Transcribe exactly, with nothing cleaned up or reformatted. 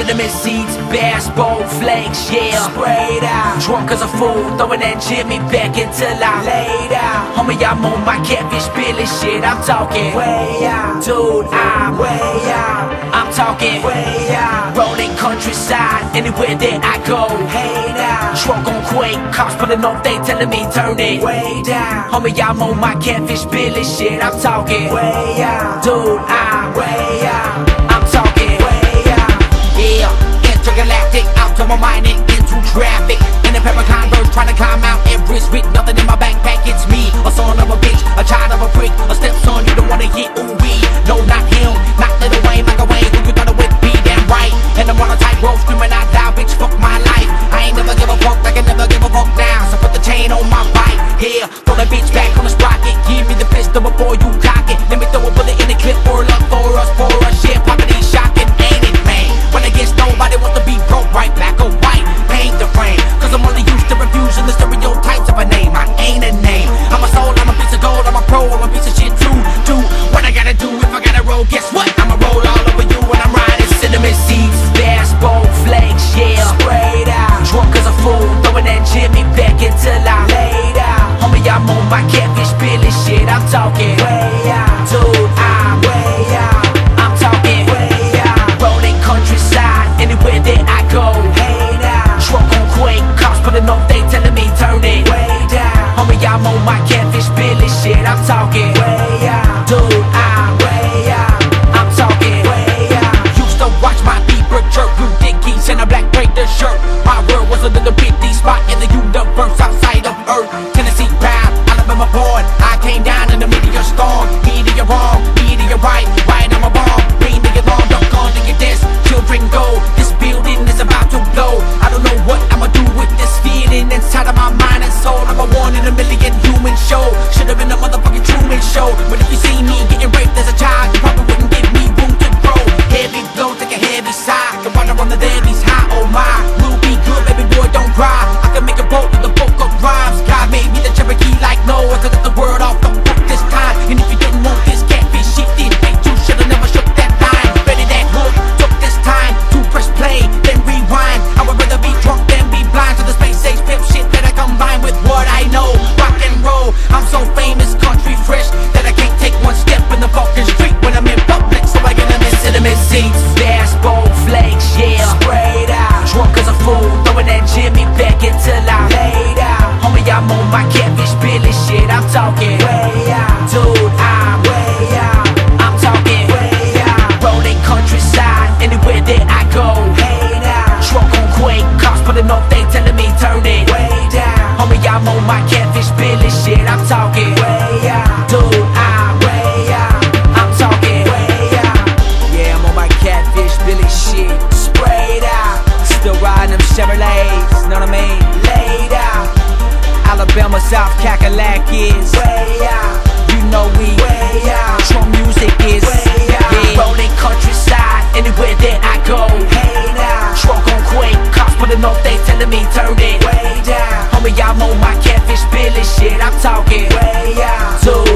cinnamon seeds, bass bowl flakes, yeah. Sprayed out, drunk as a fool, throwing that Jimmy back until I laid out. Homie, I'm on my Catfish Billy shit, I'm talking way out. Dude, I'm way out, I'm talking way out. Rolling countryside, anywhere that I go. Hey now, truck on quake, cops pulling up, they telling me turn it way down. Homie, I'm on my Catfish Billy shit, I'm talking way out. Dude, I'm way out, I'm talking way out. Yeah, intergalactic, out of my mind and into traffic. In a pair of converse, trying to climb out everest with nothing in my backpack. It's me, a son of a bitch, a child of a prick, a stepson you don't wanna hit. Ooh wee, no not him, not Little Wayne, like a Wayne, who you thought it would be damn right. And I'm on a tightrope, screaming out loud, bitch, fuck my life. I ain't never give a fuck, I can never give a fuck now. So put the chain on my bike, yeah, throw that bitch back on the sprocket. Give me the pistol before you cock it. Let me throw a bullet in the clip or luck for us, for us, shit, poppin' these shocking, ain't it, man? When I guess nobody wants to be broke, right, black or white, paint the frame. Cause I'm only used to refusing the stereotypes of a name. I ain't a name, I'm a soul, I'm a piece of gold, I'm a pro, I'm a piece of shit too. Do what I gotta do if I gotta roll, guess what? I'ma roll all over you when I'm riding. Cinnamon seeds, bass bowl flakes, yeah. Sprayed out, drunk as a fool, throwing that Jimmy back until I laid out. Homie, I'm on my Catfish Billy shit, I'm talking way out. Dude, I'm way out, I'm talking way out. Rolling countryside, anywhere that I go. Hey now, truck on quake, cops pulling up, they telling me turn it way down. Homie, I'm on my Catfish Billy shit, I'm talking way out. Dude, I'm way out, I'm talking way out. Used to watch my beeper jerk, blue dickies and a black breaker shirt. My world was a little bitty spot in the universe outside of Earth. Tennessee proud, Alabama born. I came down in the meteor storm. Meteor wrong, meteor right, right on my bomb. Ring to your alarm, don't go to your desk. Children go, this building is about to blow. I don't know what I'ma do with this feeling inside of my mind and soul. I'm a one in a million human show. Should've been a motherfucking Truman show. But if you see me getting raped as a child, you probably wouldn't give me room to grow. Heavy blow, take a heavy sigh. The water on the devies high, oh my. We'll be good, baby boy, don't cry. I can make a boat with the book of rhymes. God made me the Cherokee like Noah to let the word off the book this time. And if you didn't want this catfish shit, then hate you should've never shook that line. Ready that hook, took this time to press play, then rewind. I would rather be drunk than be blind to the space age pimp shit that I combine with what I know. Rock and roll, I'm so famous, country fresh, that I can't take one step in the fucking street when I'm in public. So I get them in cinnamon seeds, bass bowl flakes, yeah. Sprayed out, drunk as a fool, throwing that Jimmy back until I laid out. Homie, I'm on my Catfish Billy shit, I'm talking way out. Dude, I'm way out, I'm talking way out. Rolling countryside, anywhere that I go. Hey now, truck on quake, cops pulling up, they telling me turn it way down. Homie, I'm on my Catfish Billy shit, I'm talking way out. Dude, I'm way out, I'm talking way out. Yeah, I'm on my Catfish Billy shit, sprayed out. Still riding them Chevrolets, know what I mean? Laid out, Alabama, South Cackalack is way out. You know we way out. True music is way out. Yeah. Rolling countryside, anywhere that I go. Hey now, truck on quake, cops pulling up, they telling me turn it way down. Homie, I'm on my Catfish Billy shit, I'm talking way out. Dude,